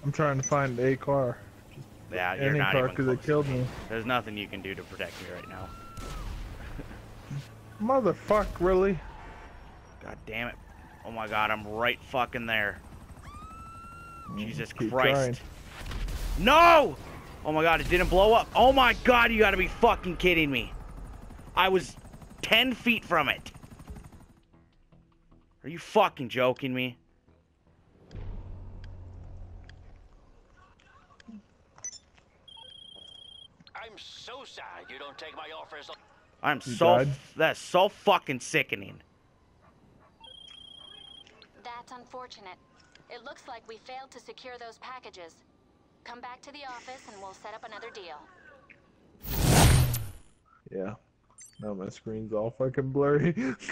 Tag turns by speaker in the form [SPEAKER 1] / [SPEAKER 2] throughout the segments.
[SPEAKER 1] I'm trying to find a car.
[SPEAKER 2] Yeah, you're
[SPEAKER 1] Any
[SPEAKER 2] not
[SPEAKER 1] car
[SPEAKER 2] even
[SPEAKER 1] because they
[SPEAKER 2] close.
[SPEAKER 1] killed me.
[SPEAKER 2] There's nothing you can do to protect me right now.
[SPEAKER 1] Motherfuck, really?
[SPEAKER 2] God damn it. Oh my god, I'm right fucking there. Jesus
[SPEAKER 1] Keep
[SPEAKER 2] Christ.
[SPEAKER 1] trying.
[SPEAKER 2] No! Oh my god, it didn't blow up. Oh my god, you gotta be fucking kidding me. I was 10 feet from it. Are you fucking joking me?
[SPEAKER 3] I'm so sad you don't take my offers.
[SPEAKER 2] I'm
[SPEAKER 1] You
[SPEAKER 2] so...
[SPEAKER 1] died?
[SPEAKER 2] That's so fucking sickening.
[SPEAKER 4] That's unfortunate. It looks like we failed to secure those packages. Come back to the office and we'll set up another deal.
[SPEAKER 1] Yeah. Now my screen's all fucking blurry.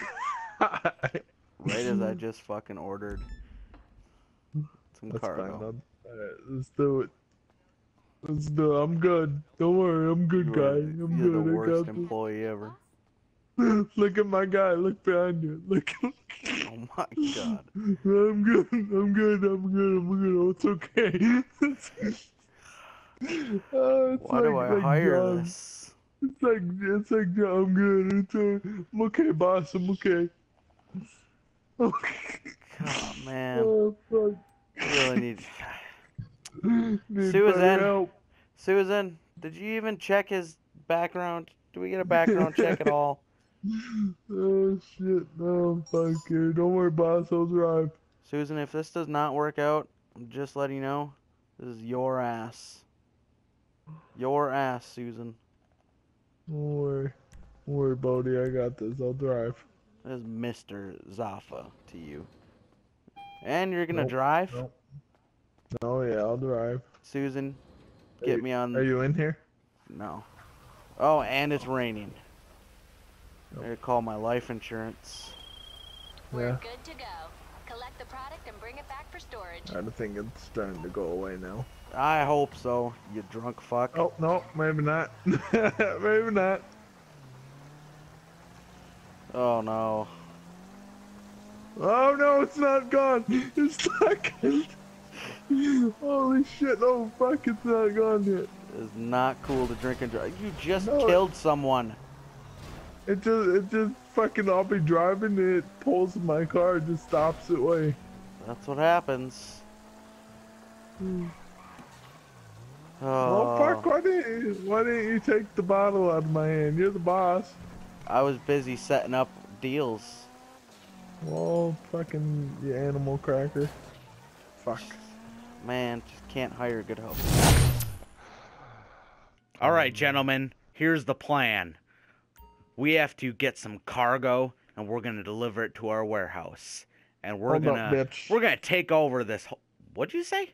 [SPEAKER 2] Right as I just fucking ordered some
[SPEAKER 1] That's
[SPEAKER 2] cargo.
[SPEAKER 1] fine. Alright, let's do it. Let's do it. I'm good. Don't worry, I'm good, guy. I'm
[SPEAKER 2] You're
[SPEAKER 1] good.
[SPEAKER 2] the
[SPEAKER 1] I
[SPEAKER 2] worst
[SPEAKER 1] got
[SPEAKER 2] employee ever.
[SPEAKER 1] this. Look at my guy. Look behind you. Look.
[SPEAKER 2] Oh my god.
[SPEAKER 1] I'm good. I'm good. I'm good. I'm good. Oh, it's okay. It's
[SPEAKER 2] Why do I hire
[SPEAKER 1] John.
[SPEAKER 2] this?
[SPEAKER 1] It's like I'm good. I'm okay, boss. I'm okay. Okay.
[SPEAKER 2] God, man.
[SPEAKER 1] Oh fuck.
[SPEAKER 2] I really need...
[SPEAKER 1] Need
[SPEAKER 2] Susan.
[SPEAKER 1] better help.
[SPEAKER 2] Susan, did you even check his background? Do we get a background check at all?
[SPEAKER 1] Oh shit. No, fuck you. Don't worry, boss. I'll drive.
[SPEAKER 2] Susan, if this does not work out, I'm just letting you know, this is your ass. Your ass, Susan.
[SPEAKER 1] Don't worry. Don't worry, Bodie. I got this. I'll drive.
[SPEAKER 2] This is Mr. Zaffa to you. And you're gonna
[SPEAKER 1] Nope,
[SPEAKER 2] drive?
[SPEAKER 1] Nope. Oh yeah, I'll drive.
[SPEAKER 2] Susan, get me on...
[SPEAKER 1] Are you in here?
[SPEAKER 2] No. Oh, and it's raining.
[SPEAKER 1] Nope.
[SPEAKER 2] I gotta call my life insurance.
[SPEAKER 4] We're
[SPEAKER 1] Yeah.
[SPEAKER 4] good to go. Collect the product and bring it back for storage.
[SPEAKER 1] I don't think it's starting to go away now.
[SPEAKER 2] I hope so, you drunk fuck.
[SPEAKER 1] Oh, no, maybe not. Maybe not.
[SPEAKER 2] Oh no.
[SPEAKER 1] Oh no, it's not gone. It's stuck. Holy shit, oh fuck, it's not gone yet.
[SPEAKER 2] It's not cool to drink and drive. You just
[SPEAKER 1] No.
[SPEAKER 2] killed someone.
[SPEAKER 1] It just fucking, I'll be driving and it pulls my car and just stops it way.
[SPEAKER 2] That's what happens.
[SPEAKER 1] Oh fuck, why didn't you take the bottle out of my hand? You're the boss.
[SPEAKER 2] I was busy setting up deals.
[SPEAKER 1] Oh, fucking, you animal cracker. Fuck.
[SPEAKER 2] Man, just can't hire good help. Alright, gentlemen, here's the plan. We have to get some cargo, and we're gonna deliver it to our warehouse. And we're
[SPEAKER 1] Hold up, bitch.
[SPEAKER 2] we're gonna take over this whole... What'd you say?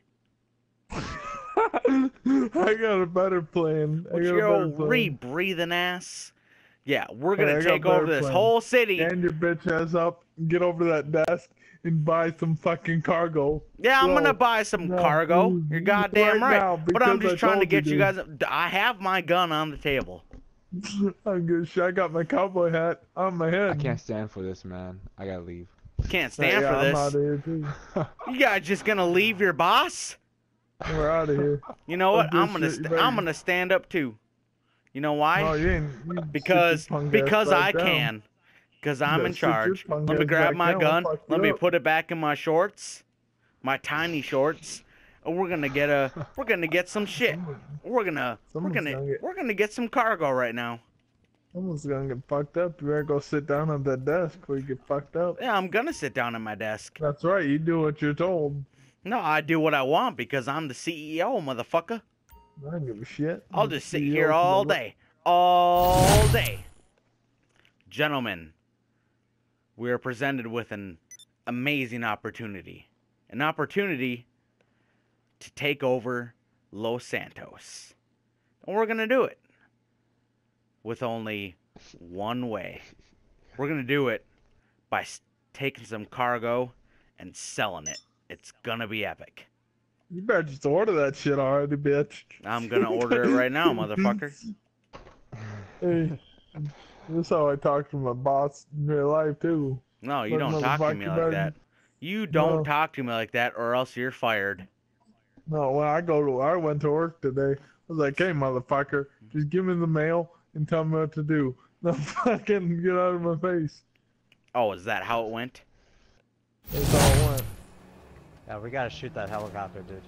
[SPEAKER 1] I got a better plan.
[SPEAKER 2] What's your old re-breathing ass? Yeah, we're gonna
[SPEAKER 1] I got
[SPEAKER 2] take
[SPEAKER 1] a better
[SPEAKER 2] over this
[SPEAKER 1] plan.
[SPEAKER 2] whole city.
[SPEAKER 1] Stand your bitch ass up, get over to that desk, and buy some fucking cargo.
[SPEAKER 2] Yeah, I'm
[SPEAKER 1] Go.
[SPEAKER 2] gonna buy some
[SPEAKER 1] No,
[SPEAKER 2] cargo. You're goddamn
[SPEAKER 1] right
[SPEAKER 2] right.
[SPEAKER 1] now,
[SPEAKER 2] But I'm
[SPEAKER 1] because
[SPEAKER 2] just
[SPEAKER 1] I
[SPEAKER 2] trying to
[SPEAKER 1] told
[SPEAKER 2] get
[SPEAKER 1] you
[SPEAKER 2] you
[SPEAKER 1] to.
[SPEAKER 2] guys... I have my gun on the table.
[SPEAKER 1] I'm good. Shit, I got my cowboy hat on my head.
[SPEAKER 5] I can't stand for this, man. I gotta leave.
[SPEAKER 2] Can't stand for
[SPEAKER 1] I'm
[SPEAKER 2] this.
[SPEAKER 1] out of here too.
[SPEAKER 2] You guys just gonna leave your boss?
[SPEAKER 1] We're out of here.
[SPEAKER 2] You know what?
[SPEAKER 1] Fuck this shit, you
[SPEAKER 2] I'm
[SPEAKER 1] better-
[SPEAKER 2] gonna stand up too. You know why?
[SPEAKER 1] No, you ain't. You
[SPEAKER 2] because
[SPEAKER 1] sit your punk
[SPEAKER 2] because
[SPEAKER 1] ass
[SPEAKER 2] I
[SPEAKER 1] right down.
[SPEAKER 2] can. Because I'm
[SPEAKER 1] Yeah,
[SPEAKER 2] in
[SPEAKER 1] sit your
[SPEAKER 2] charge.
[SPEAKER 1] punk
[SPEAKER 2] Let me
[SPEAKER 1] ass
[SPEAKER 2] grab
[SPEAKER 1] back
[SPEAKER 2] my
[SPEAKER 1] down,
[SPEAKER 2] gun.
[SPEAKER 1] fuck
[SPEAKER 2] Let
[SPEAKER 1] you
[SPEAKER 2] me
[SPEAKER 1] up.
[SPEAKER 2] put it back in my shorts, my tiny shorts, and we're gonna get some shit. We're gonna get some cargo right now.
[SPEAKER 1] Someone's gonna get fucked up. You better go sit down on that desk before you get fucked up.
[SPEAKER 2] Yeah, I'm gonna sit down at my desk.
[SPEAKER 1] That's right. You do what you're told.
[SPEAKER 2] No, I do what I want because I'm the CEO, motherfucker.
[SPEAKER 1] I don't give a shit.
[SPEAKER 2] I'll just sit here all day. All day. Gentlemen, we are presented with an amazing opportunity. An opportunity to take over Los Santos. And we're going to do it with only one way. We're going to do it by taking some cargo and selling it. It's going to be epic.
[SPEAKER 1] You better just order that shit already, bitch.
[SPEAKER 2] I'm going to order it right now, motherfucker.
[SPEAKER 1] Hey, this is how I talk to my boss in real life, too.
[SPEAKER 2] No, you
[SPEAKER 1] Like,
[SPEAKER 2] don't talk to me
[SPEAKER 1] motherfucker,
[SPEAKER 2] like
[SPEAKER 1] man.
[SPEAKER 2] that. You don't
[SPEAKER 1] No.
[SPEAKER 2] talk to me like that or else you're fired.
[SPEAKER 1] No, when I went to work today. I was like, hey, motherfucker, just give me the mail and tell me what to do. No, fucking get out of my face.
[SPEAKER 2] Oh, is that how it went?
[SPEAKER 1] That's all I want.
[SPEAKER 6] Yeah, we gotta shoot that helicopter, dude.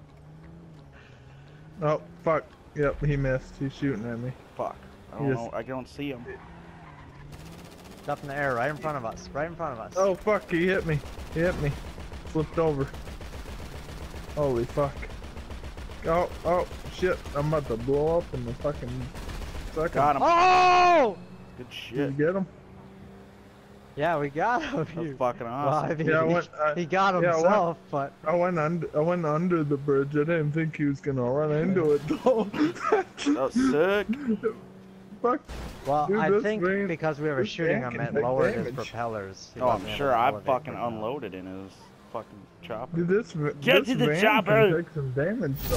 [SPEAKER 1] Oh, fuck. Yep, he missed. He's shooting at me.
[SPEAKER 2] Fuck. I don't know. I don't see him.
[SPEAKER 6] It's up in the air, right in front of us. Right in front of us.
[SPEAKER 1] Oh, fuck, he hit me. He hit me. Flipped over. Holy fuck. Oh, shit. I'm about to blow up in the fucking second.
[SPEAKER 2] Got him.
[SPEAKER 6] Oh!
[SPEAKER 2] Good
[SPEAKER 1] Did
[SPEAKER 2] shit.
[SPEAKER 1] you get him?
[SPEAKER 6] Yeah, we got him.
[SPEAKER 2] That's fucking
[SPEAKER 6] Well,
[SPEAKER 2] awesome.
[SPEAKER 6] I mean,
[SPEAKER 1] Yeah,
[SPEAKER 6] he got
[SPEAKER 1] yeah,
[SPEAKER 6] himself, but
[SPEAKER 1] I went under the bridge. I didn't think he was gonna run into it though.
[SPEAKER 2] That's sick.
[SPEAKER 1] Fuck.
[SPEAKER 6] well,
[SPEAKER 1] Dude,
[SPEAKER 6] I
[SPEAKER 1] this
[SPEAKER 6] think
[SPEAKER 1] van-
[SPEAKER 6] because we were
[SPEAKER 1] this
[SPEAKER 6] shooting
[SPEAKER 1] van
[SPEAKER 6] him,
[SPEAKER 1] can
[SPEAKER 6] it
[SPEAKER 1] take
[SPEAKER 6] lowered his
[SPEAKER 1] damage.
[SPEAKER 6] propellers. He
[SPEAKER 2] Oh, I'm
[SPEAKER 6] wasn't able
[SPEAKER 2] sure
[SPEAKER 6] to
[SPEAKER 2] I
[SPEAKER 6] elevate
[SPEAKER 2] fucking
[SPEAKER 6] right now.
[SPEAKER 2] unloaded in his fucking chopper.
[SPEAKER 1] Dude, this
[SPEAKER 2] Get
[SPEAKER 1] this
[SPEAKER 2] to the
[SPEAKER 1] van
[SPEAKER 2] chopper!
[SPEAKER 1] can take some damage though.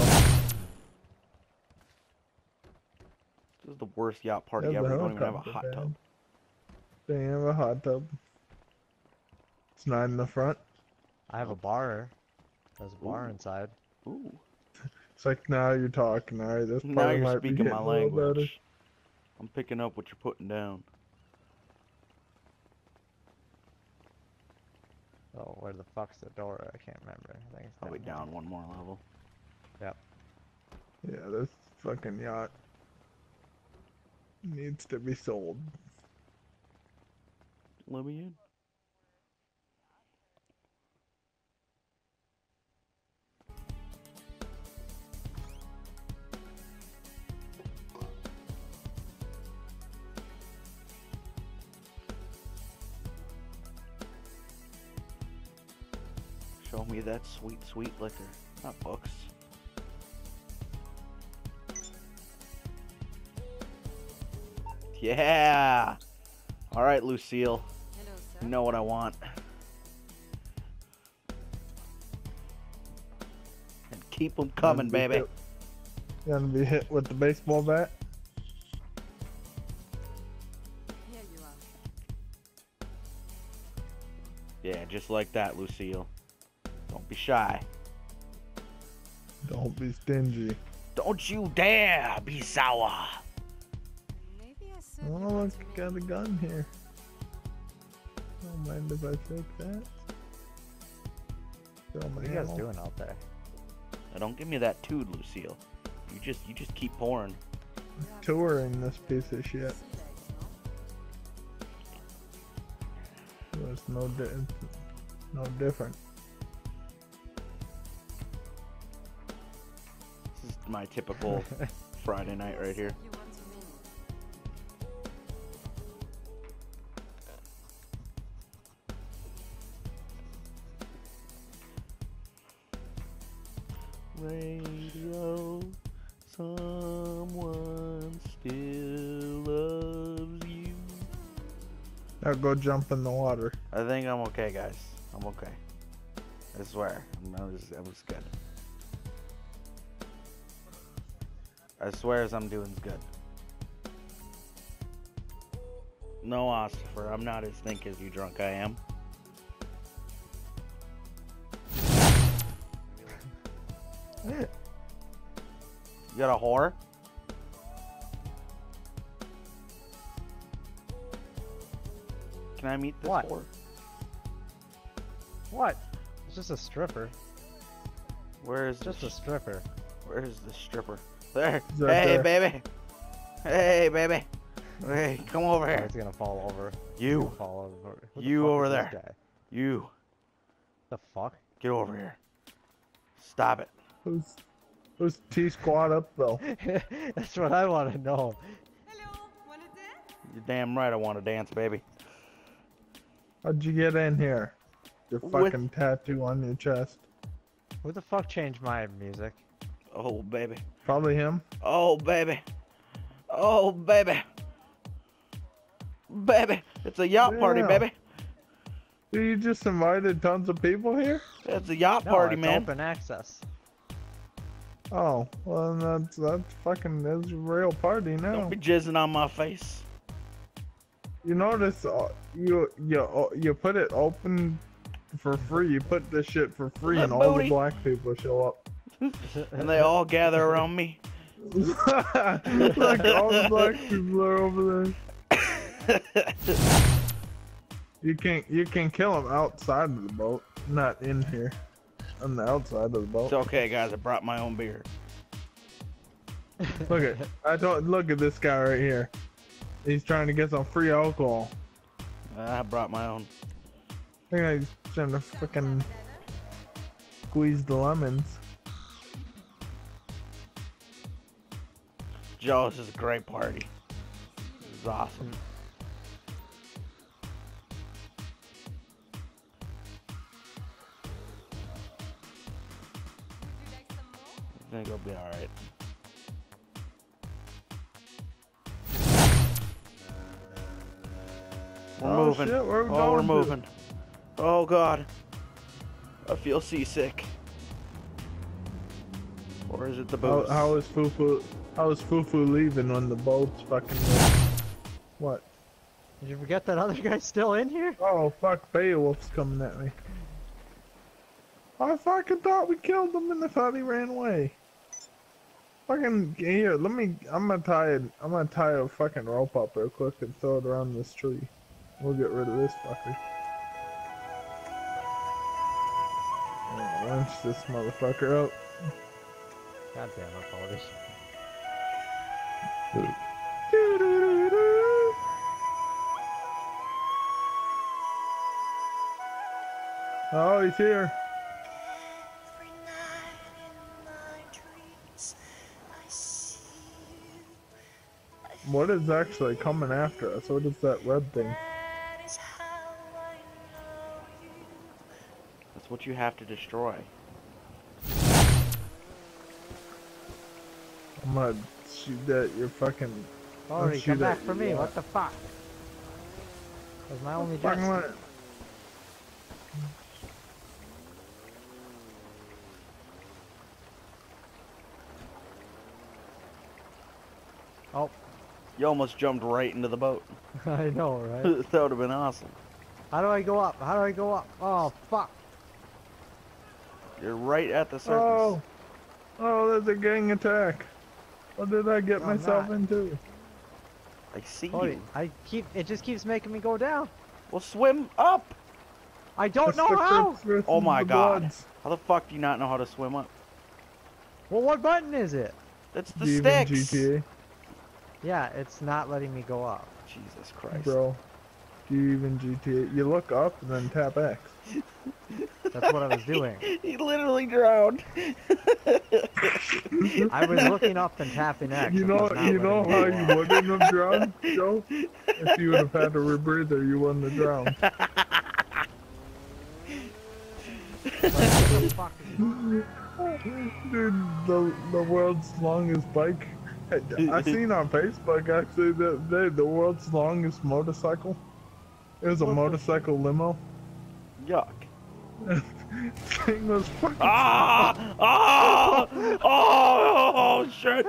[SPEAKER 2] This is the worst yacht party
[SPEAKER 1] Yeah,
[SPEAKER 2] ever.
[SPEAKER 1] the
[SPEAKER 2] You don't even have a
[SPEAKER 1] helicopter
[SPEAKER 2] hot
[SPEAKER 1] van.
[SPEAKER 2] tub.
[SPEAKER 1] They have a hot tub. It's not in the front.
[SPEAKER 6] I have a bar. There's a bar inside.
[SPEAKER 2] Ooh.
[SPEAKER 1] It's like now you're talking. All right, this
[SPEAKER 2] Now
[SPEAKER 1] part
[SPEAKER 2] you're
[SPEAKER 1] might be
[SPEAKER 2] speaking
[SPEAKER 1] hitting
[SPEAKER 2] my
[SPEAKER 1] a little better.
[SPEAKER 2] language. I'm picking up what you're putting down.
[SPEAKER 6] Oh, where the fuck's the door? I can't remember. I think it's
[SPEAKER 2] Probably down one more level.
[SPEAKER 6] Yep.
[SPEAKER 1] Yeah, this fucking yacht needs to be sold.
[SPEAKER 2] Let me in. Show me that sweet, sweet liquor. Not books. Yeah! Alright, Lucille. You know what I want. And keep them coming, baby.
[SPEAKER 1] You gonna be hit with the baseball bat?
[SPEAKER 2] Yeah, just like that, Lucille. Don't be shy.
[SPEAKER 1] Don't be stingy.
[SPEAKER 2] Don't you dare be sour.
[SPEAKER 1] Oh, look, got a gun here. Don't mind if I take that. Throw my
[SPEAKER 6] What are you guys
[SPEAKER 1] ammo.
[SPEAKER 6] doing out there?
[SPEAKER 2] Now don't give me that tood, Lucille. You just keep pouring.
[SPEAKER 1] Touring this piece of shit. It's no different.
[SPEAKER 2] This is my typical Friday night right here. Radio, someone still loves you.
[SPEAKER 1] Now go jump in the water.
[SPEAKER 2] I think I'm okay, guys. I'm okay. I swear. I was good. I swear as I'm doing good. No, Ossifer, I'm not as think as you drunk I am. You got a whore? Can I meet this
[SPEAKER 6] What?
[SPEAKER 2] whore?
[SPEAKER 6] What? It's just a stripper.
[SPEAKER 2] Where is
[SPEAKER 6] Just a stripper.
[SPEAKER 2] Where is the stripper? There.
[SPEAKER 1] Is that
[SPEAKER 2] Hey,
[SPEAKER 1] there?
[SPEAKER 2] baby. Hey, baby. Hey, come over
[SPEAKER 6] Oh,
[SPEAKER 2] here.
[SPEAKER 6] it's gonna fall over.
[SPEAKER 2] You.
[SPEAKER 6] It's gonna fall over. Who the
[SPEAKER 2] You
[SPEAKER 6] fuck
[SPEAKER 2] over
[SPEAKER 6] is this
[SPEAKER 2] there.
[SPEAKER 6] guy?
[SPEAKER 2] You.
[SPEAKER 6] The fuck?
[SPEAKER 2] Get over here. Stop it.
[SPEAKER 1] Who's T-squad up though?
[SPEAKER 6] That's what I want to know.
[SPEAKER 2] You're damn right I want to dance, baby.
[SPEAKER 1] How'd you get in here? Your
[SPEAKER 2] With-
[SPEAKER 1] fucking tattoo on your chest.
[SPEAKER 6] Who the fuck changed my music?
[SPEAKER 2] Oh, baby.
[SPEAKER 1] Probably him.
[SPEAKER 2] Oh, baby. Oh, baby. Baby. It's a yacht party,
[SPEAKER 1] Yeah.
[SPEAKER 2] baby.
[SPEAKER 1] Dude, you just invited tons of people here?
[SPEAKER 2] It's a yacht
[SPEAKER 6] No,
[SPEAKER 2] party,
[SPEAKER 6] it's
[SPEAKER 2] man.
[SPEAKER 6] open access.
[SPEAKER 1] Oh, well then that's fucking that's a real party now.
[SPEAKER 2] Don't be jizzing on my face.
[SPEAKER 1] You notice you put it open for free. You put this shit for free,
[SPEAKER 2] That
[SPEAKER 1] and all
[SPEAKER 2] booty.
[SPEAKER 1] the black people show up.
[SPEAKER 2] and they all gather around me.
[SPEAKER 1] Look, all the black people are over there. You can kill them outside of the boat, not in here. On the outside of the boat.
[SPEAKER 2] It's okay, guys. I brought my own beer.
[SPEAKER 1] Look at this guy right here. He's trying to get some free alcohol.
[SPEAKER 2] I brought my own.
[SPEAKER 1] I think he's trying to fucking squeeze the lemons.
[SPEAKER 2] Joe, this is a great party. This is awesome. I think it'll be alright. We're moving.
[SPEAKER 1] Shit,
[SPEAKER 2] We're moving. Oh god. I feel seasick. Or is it the booze?
[SPEAKER 1] How is Fufu leaving when the boat's fucking what?
[SPEAKER 6] Did you forget that other guy's still in here?
[SPEAKER 1] Oh fuck, Beowulf's coming at me. I fucking thought we killed him and I thought he ran away. Fucking here, I'm gonna tie a fucking rope up real quick and throw it around this tree. We'll get rid of this fucker. Launch this motherfucker up.
[SPEAKER 6] God damn it, Baldy.
[SPEAKER 1] Oh, he's here. What is actually coming after us? What is that red thing?
[SPEAKER 2] That's what you have to destroy.
[SPEAKER 1] I'm gonna shoot at your fucking...
[SPEAKER 6] Baldy, come back for me, what the fuck? That's my only job. Oh.
[SPEAKER 2] You almost jumped right into the boat.
[SPEAKER 6] I know, right?
[SPEAKER 2] That would have been awesome.
[SPEAKER 6] How do I go up? How do I go up? Oh, fuck.
[SPEAKER 2] You're right at the surface.
[SPEAKER 1] Oh, there's a gang attack. What did I get myself into?
[SPEAKER 2] I see
[SPEAKER 6] Baldy,
[SPEAKER 2] you.
[SPEAKER 6] It just keeps making me go down.
[SPEAKER 2] Well, swim up.
[SPEAKER 6] I don't know how.
[SPEAKER 2] Oh my god.
[SPEAKER 1] Bloods.
[SPEAKER 2] How the fuck do you not know how to swim up?
[SPEAKER 6] Well, what button is it?
[SPEAKER 2] That's the
[SPEAKER 1] Do you even
[SPEAKER 2] sticks.
[SPEAKER 1] GTA?
[SPEAKER 6] Yeah, it's not letting me go up.
[SPEAKER 2] Jesus Christ.
[SPEAKER 1] Bro, do you even GTA? You look up and then tap X.
[SPEAKER 6] That's what I was doing.
[SPEAKER 2] He literally drowned.
[SPEAKER 6] I was looking up and tapping X.
[SPEAKER 1] You know how you wouldn't have drowned, Joe? If you would have had a rebreather, you wouldn't have drowned. Dude, the world's longest bike. I seen on Facebook actually that the world's longest motorcycle. It was a motorcycle limo.
[SPEAKER 2] Yuck.
[SPEAKER 1] Thing was fucking.
[SPEAKER 2] Oh shit.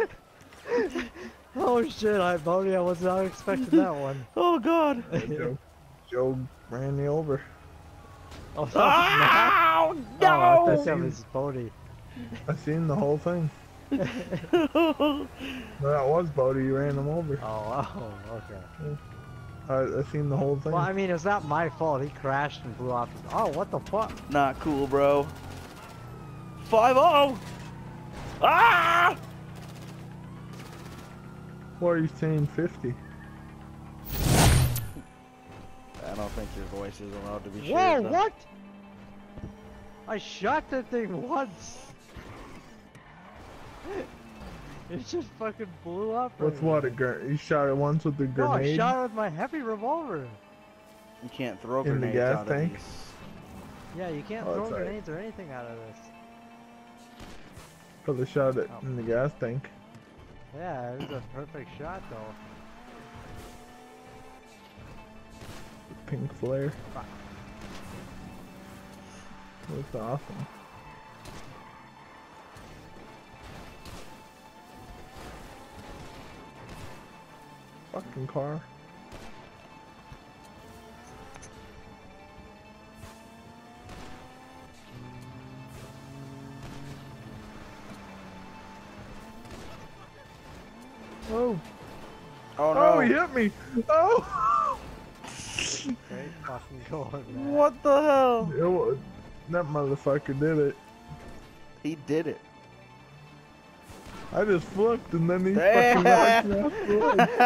[SPEAKER 6] Oh shit, Baldy, I was not expecting that one.
[SPEAKER 2] Oh god.
[SPEAKER 1] Joe ran me over.
[SPEAKER 6] Oh, that was Matt?
[SPEAKER 2] Oh
[SPEAKER 6] Oh, I
[SPEAKER 2] no.
[SPEAKER 6] thought that was Baldy.
[SPEAKER 1] I seen the whole thing. That was Bodie, you ran him over.
[SPEAKER 6] Oh, okay.
[SPEAKER 1] I seen the whole thing.
[SPEAKER 6] Well, I mean, it's not my fault. He crashed and blew off. Oh, what the fuck?
[SPEAKER 2] Not cool, bro. 5-0. Ah!
[SPEAKER 1] Why are you saying 50?
[SPEAKER 2] I don't think your voice is allowed to be shared.
[SPEAKER 6] Whoa,
[SPEAKER 2] though.
[SPEAKER 6] what? I shot that thing once. It just fucking blew up.
[SPEAKER 1] What's what? You shot it once with the
[SPEAKER 6] No, I
[SPEAKER 1] grenade?
[SPEAKER 6] shot it with my heavy revolver.
[SPEAKER 2] You can't throw
[SPEAKER 1] In the
[SPEAKER 2] grenades
[SPEAKER 1] gas
[SPEAKER 2] out
[SPEAKER 1] tank?
[SPEAKER 2] of these.
[SPEAKER 6] Yeah, you can't
[SPEAKER 1] Oh,
[SPEAKER 6] throw
[SPEAKER 1] that's right.
[SPEAKER 6] grenades or anything out of this.
[SPEAKER 1] Probably shot it in the gas tank.
[SPEAKER 6] Yeah, it was a perfect shot though.
[SPEAKER 1] Pink flare.
[SPEAKER 6] Fuck.
[SPEAKER 1] That's awesome. Fucking car. Oh.
[SPEAKER 2] Oh no!
[SPEAKER 1] Oh, he hit me. Oh.
[SPEAKER 6] Great fucking going, man.
[SPEAKER 2] What the hell?
[SPEAKER 1] That motherfucker did it.
[SPEAKER 2] He did it.
[SPEAKER 1] I just flipped and then he fucking knocked me off the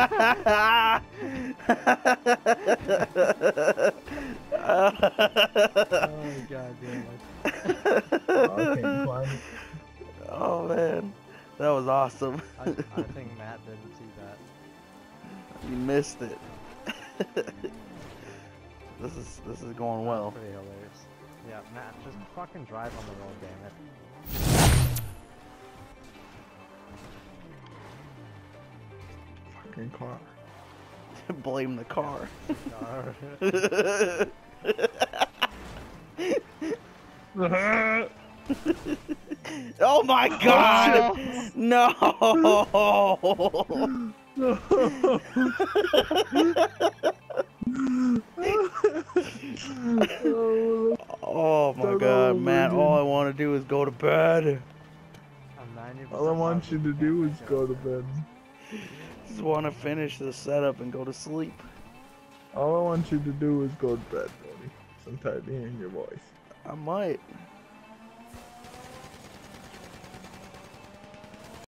[SPEAKER 1] ledge.
[SPEAKER 6] Oh god damn it.
[SPEAKER 1] Oh, I can't climb it.
[SPEAKER 2] Oh man, that was awesome.
[SPEAKER 6] I think Matt didn't see that.
[SPEAKER 2] You missed it. This is going well.
[SPEAKER 6] Pretty hilarious. Yeah, Matt, just fucking drive on the road, damn it.
[SPEAKER 1] Fucking car.
[SPEAKER 2] Blame the car. Oh my god! No! Oh my god, man, all I want to do is go to bed.
[SPEAKER 1] All I want you to do is go to bed.
[SPEAKER 2] Just want to finish the setup and go to sleep.
[SPEAKER 1] All I want you to do is go to bed, buddy. I'm tired of hearing your voice.
[SPEAKER 2] I might.